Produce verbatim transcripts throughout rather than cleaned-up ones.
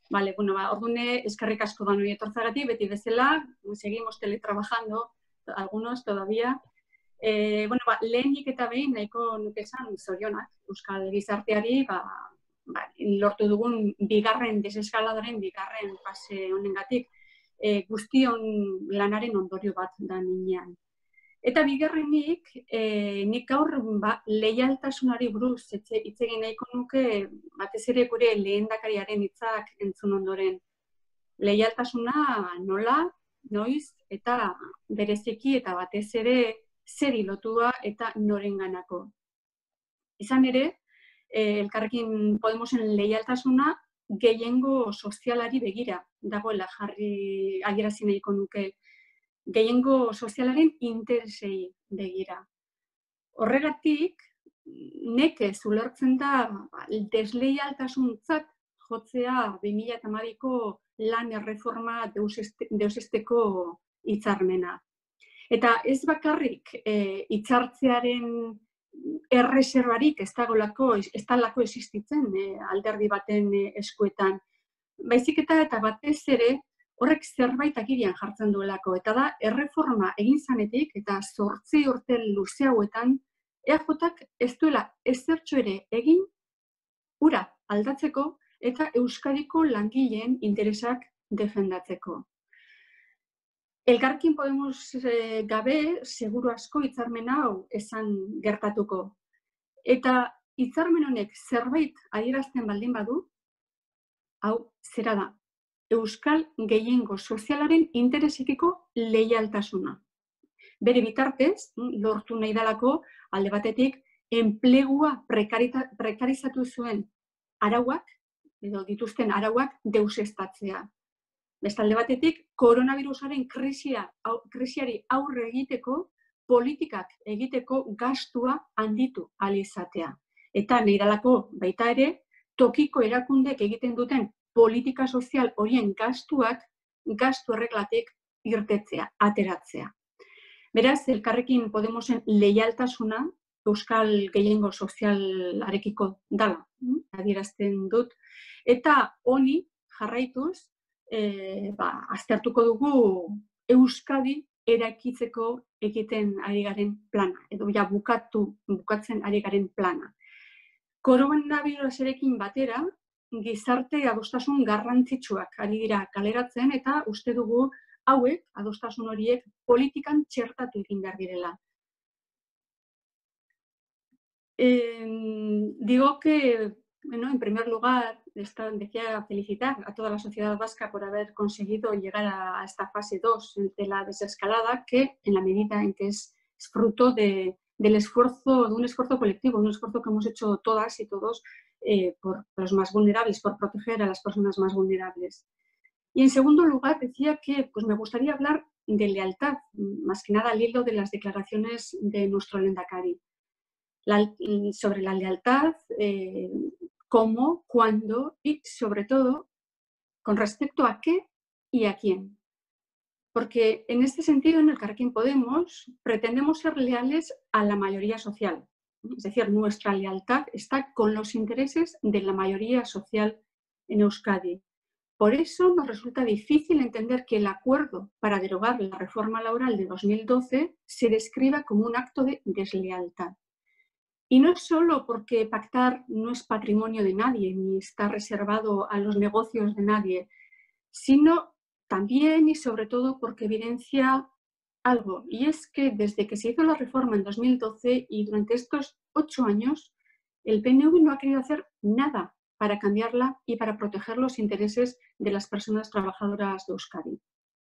Vale, bueno, ba, ordune, eskerrik asko da nui etortzagatik, beti bezala, seguimos teletrabajando, algunos todavía. Eh, bueno, ba, lehenik eta behin nahiko nuke esan zorionak Euskal Gizarteari, ba, ba, lortu dugun bigarren deseskaladaren bigarren fase honengatik, e, guztion lanaren ondorio bat da ninean. Eta bigarrenik, e, nik gaur ba, leialtasunari buruz hitz egin nahiko nuke batez ere gure lehendakariaren hitzak entzun ondoren. Leialtasuna nola, noiz eta bereziki eta batez ere zeri lotua eta norenganako. Izan ere, eh, Elkarrekin Podemosen leialtasuna gehiengo sozialari begira dagoela jarri adierazi nahiko nuke. Gehiengo sozialaren interesei begira. Horregatik, nekez ulertzen da desleialtasuntzat jotzea bi mila hamabiko lan erreforma deusesteko hitzarmena. Eta ez bakarrik e, hitzartzearen erreserbarik ez dagoelako, ez dalako existitzen e, alderdi baten e, eskuetan. Baizik eta eta batez ere horrek zerbait agirian jartzen duelako. Eta da, erreforma egin zanetik eta zortzi urte luze hauetan E A Jak ez duela ezertxo ere egin hura aldatzeko eta Euskadiko langileen interesak defendatzeko. Elkarrekin Podemos e, gabe, seguru asko hitzarmen hau esan gertatuko. Eta hitzarmen honek zerbait adierazten baldin badu, hau zera da, Euskal gehiengo sozialaren interesekiko leialtasuna. Bere bitartez, lortu nahi dalako, alde batetik, enplegua prekarizatu zuen arauak, edo dituzten arauak deusestatzea. Bestalde batetik, koronavirusaren krisia, krisiari aurre egiteko, politikak egiteko gastua handitu ahal izatea. Eta nahi dalako baita ere, tokiko erakundek egiten duten politika sozial horien gastuak, gastu erreglatik irtetzea, ateratzea. Beraz, Elkarrekin Podemosen leialtasuna Euskal gehiengo sozialarekiko dala, adierazten dut. Eta honi jarraituz, e, ba, aztertuko dugu Euskadi eraikitzeko egiten ari garen plana, edo ja bukatu, bukatzen ari garen plana. Koronavirusarekin batera, gizarte adostasun garrantzitsuak ari dira kaleratzen eta uste dugu hauek, adostasun horiek, politikan txertatu egin behar direla. Eh, digo que, bueno, en primer lugar, esta, decía felicitar a toda la sociedad vasca por haber conseguido llegar a, a esta fase dos de la desescalada, que en la medida en que es, es fruto de, del esfuerzo, de un esfuerzo colectivo, un esfuerzo que hemos hecho todas y todos eh, por los más vulnerables, por proteger a las personas más vulnerables. Y en segundo lugar, decía que pues, me gustaría hablar de lealtad, más que nada al hilo de las declaraciones de nuestro lehendakari. La, sobre la lealtad, eh, cómo, cuándo y, sobre todo, con respecto a qué y a quién. Porque en este sentido, en Elkarrekin Podemos, pretendemos ser leales a la mayoría social. Es decir, nuestra lealtad está con los intereses de la mayoría social en Euskadi. Por eso nos resulta difícil entender que el acuerdo para derogar la reforma laboral de dos mil doce se describa como un acto de deslealtad. Y no solo porque pactar no es patrimonio de nadie, ni está reservado a los negocios de nadie, sino también y sobre todo porque evidencia algo, y es que desde que se hizo la reforma en dos mil doce y durante estos ocho años, el P N V no ha querido hacer nada para cambiarla y para proteger los intereses de las personas trabajadoras de Euskadi.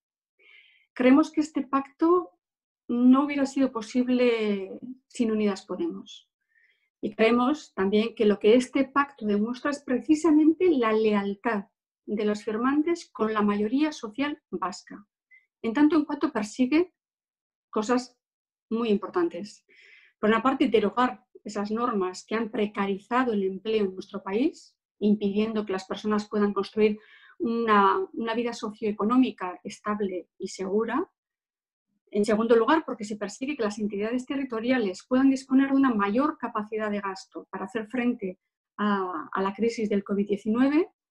Creemos que este pacto no hubiera sido posible sin Unidas Podemos. Y creemos también que lo que este pacto demuestra es precisamente la lealtad de los firmantes con la mayoría social vasca, en tanto en cuanto persigue cosas muy importantes. Por una parte, derogar esas normas que han precarizado el empleo en nuestro país, impidiendo que las personas puedan construir una, una vida socioeconómica estable y segura. En segundo lugar, porque se persigue que las entidades territoriales puedan disponer de una mayor capacidad de gasto para hacer frente a, a la crisis del COVID diecinueve.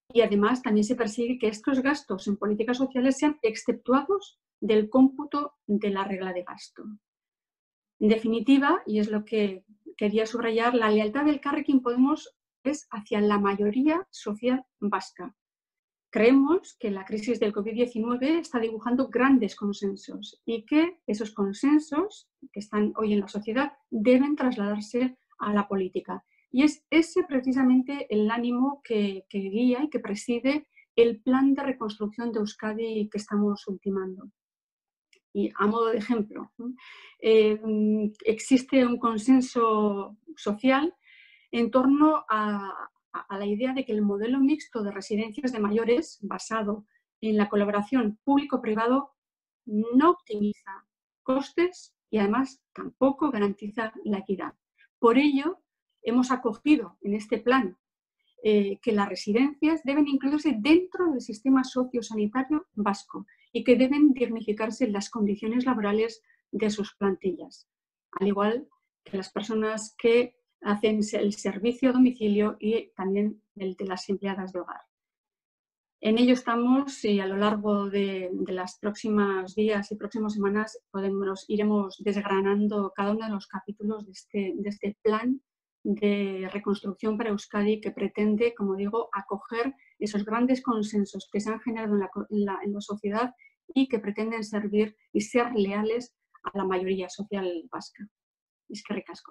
Y además también se persigue que estos gastos en políticas sociales sean exceptuados del cómputo de la regla de gasto. En definitiva, y es lo que quería subrayar, la lealtad del Elkarrekin Podemos es hacia la mayoría social vasca. Creemos que la crisis del COVID diecinueve está dibujando grandes consensos y que esos consensos que están hoy en la sociedad deben trasladarse a la política. Y es ese precisamente el ánimo que, que guía y que preside el plan de reconstrucción de Euskadi que estamos ultimando. Y a modo de ejemplo, eh, existe un consenso social en torno a, a la idea de que el modelo mixto de residencias de mayores, basado en la colaboración público-privado, no optimiza costes y además tampoco garantiza la equidad. Por ello, hemos acogido en este plan eh, que las residencias deben incluirse dentro del sistema sociosanitario vasco y que deben dignificarse las condiciones laborales de sus plantillas, al igual que las personas que hacen el servicio a domicilio y también el de las empleadas de hogar. En ello estamos y a lo largo de, de los próximos días y próximas semanas podemos, iremos desgranando cada uno de los capítulos de este, de este plan de reconstrucción para Euskadi que pretende, como digo, acoger esos grandes consensos que se han generado en la, en la, en la sociedad y que pretenden servir y ser leales a la mayoría social vasca. Es que ricasco.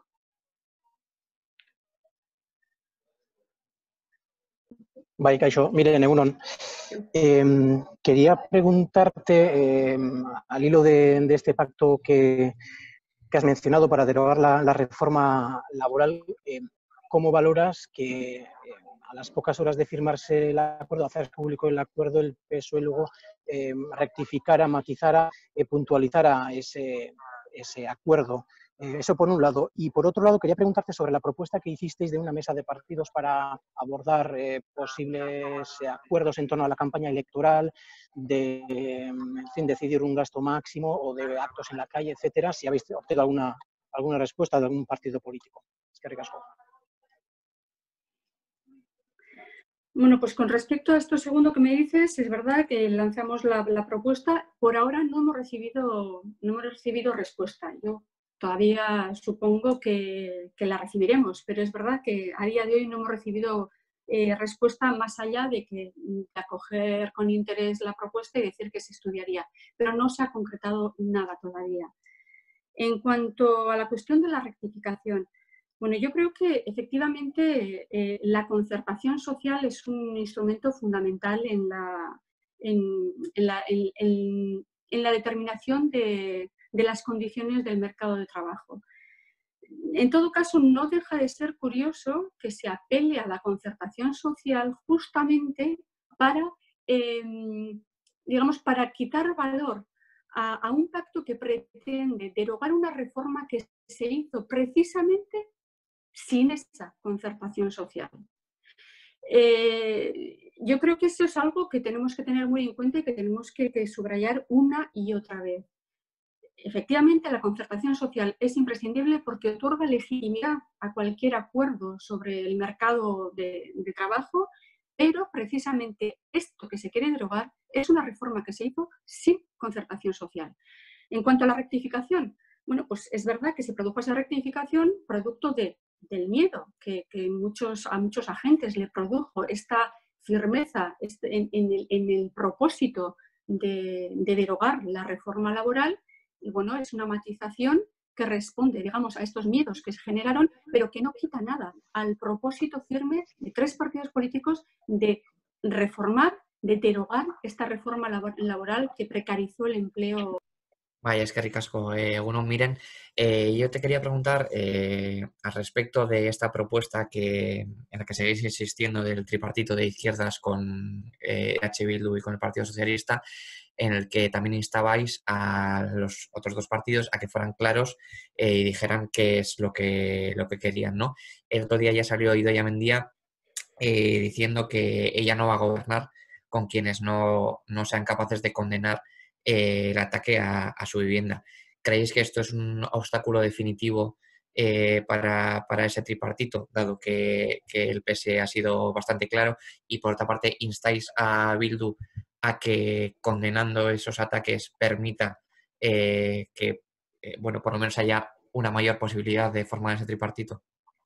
Bai, kaixo, miren, egunon. Eh, quería preguntarte, eh, al hilo de, de este pacto que, que has mencionado para derogar la, la reforma laboral, eh, ¿cómo valoras que eh, a las pocas horas de firmarse el acuerdo, hacer público el acuerdo, el P S O E luego eh, rectificara, matizara, eh, puntualizara ese, ese acuerdo? Eh, eso por un lado. Y por otro lado, quería preguntarte sobre la propuesta que hicisteis de una mesa de partidos para abordar eh, posibles acuerdos en torno a la campaña electoral, de en fin, decidir un gasto máximo o de actos en la calle, etcétera, si habéis obtenido alguna, alguna respuesta de algún partido político. Es que ricasco. Bueno, pues con respecto a esto segundo que me dices, es verdad que lanzamos la, la propuesta. Por ahora no hemos recibido, no hemos recibido respuesta. Yo todavía supongo que, que la recibiremos, pero es verdad que a día de hoy no hemos recibido eh, respuesta más allá de que de acoger con interés la propuesta y decir que se estudiaría, pero no se ha concretado nada todavía. En cuanto a la cuestión de la rectificación, bueno, yo creo que efectivamente eh, la concertación social es un instrumento fundamental en la, en, en la, en, en, en la determinación de, de las condiciones del mercado de trabajo. En todo caso, no deja de ser curioso que se apele a la concertación social justamente para, eh, digamos, para quitar valor a, a un pacto que pretende derogar una reforma que se hizo precisamente sin esa concertación social. Eh, yo creo que eso es algo que tenemos que tener muy en cuenta y que tenemos que, que subrayar una y otra vez. Efectivamente, la concertación social es imprescindible porque otorga legitimidad a cualquier acuerdo sobre el mercado de, de trabajo, pero precisamente esto que se quiere derogar es una reforma que se hizo sin concertación social. En cuanto a la rectificación, bueno, pues es verdad que se produjo esa rectificación producto de, del miedo que, que muchos, a muchos agentes le produjo esta firmeza este, en, en, el, en el propósito de, de derogar la reforma laboral. Y bueno, es una matización que responde, digamos, a estos miedos que se generaron, pero que no quita nada al propósito firme de tres partidos políticos de reformar, de derogar esta reforma laboral que precarizó el empleo. Vaya, es que ricasco. Eh, bueno, miren, eh, yo te quería preguntar eh, al respecto de esta propuesta que, en la que seguís insistiendo del tripartito de izquierdas con eh, H. Bildu y con el Partido Socialista, en el que también instabais a los otros dos partidos a que fueran claros eh, y dijeran qué es lo que, lo que querían, ¿no? El otro día ya salió Idoia Mendia eh, diciendo que ella no va a gobernar con quienes no, no sean capaces de condenar eh, el ataque a, a su vivienda. ¿Creéis que esto es un obstáculo definitivo eh, para, para ese tripartito, dado que, que el P S E ha sido bastante claro, y por otra parte instáis a Bildu a que, condenando esos ataques, permita eh, que, eh, bueno, por lo menos haya una mayor posibilidad de formar ese tripartito?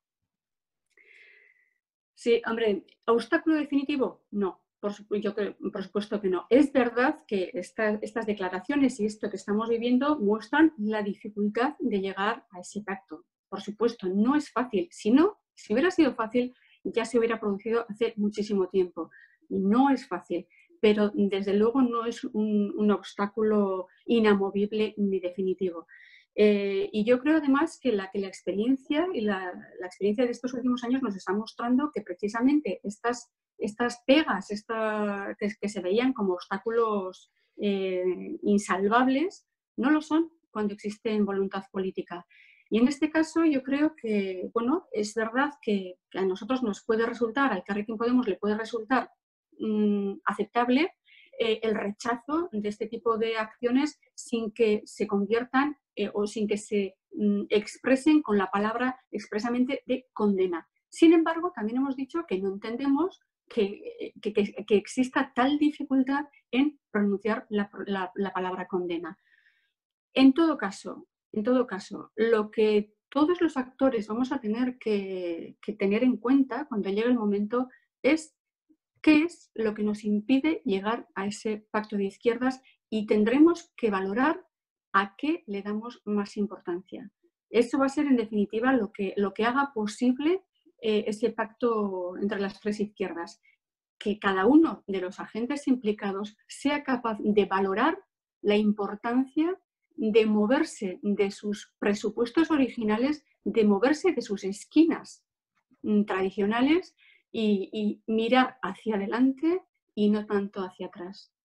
Sí, hombre, ¿obstáculo definitivo? No, por, yo creo, por supuesto que no. Es verdad que esta, estas declaraciones y esto que estamos viviendo muestran la dificultad de llegar a ese pacto. Por supuesto, no es fácil. Si no, si hubiera sido fácil, ya se hubiera producido hace muchísimo tiempo. No es fácil, pero desde luego no es un, un obstáculo inamovible ni definitivo. Eh, y yo creo además que la, que la experiencia y la, la experiencia de estos últimos años nos está mostrando que precisamente estas, estas pegas esta, que, que se veían como obstáculos eh, insalvables, no lo son cuando existe voluntad política. Y en este caso yo creo que, bueno, es verdad que, que a nosotros nos puede resultar, al Carrequín Podemos le puede resultar mmm, aceptable eh, el rechazo de este tipo de acciones sin que se conviertan Eh, o sin que se mm, expresen con la palabra expresamente de condena. Sin embargo, también hemos dicho que no entendemos que, que, que, que exista tal dificultad en pronunciar la, la, la palabra condena. En todo caso, en todo caso, lo que todos los actores vamos a tener que, que tener en cuenta cuando llegue el momento es qué es lo que nos impide llegar a ese pacto de izquierdas y tendremos que valorar a qué le damos más importancia. Eso va a ser, en definitiva, lo que, lo que haga posible eh, ese pacto entre las tres izquierdas. Que cada uno de los agentes implicados sea capaz de valorar la importancia de moverse de sus presupuestos originales, de moverse de sus esquinas mm, tradicionales y, y mirar hacia adelante y no tanto hacia atrás.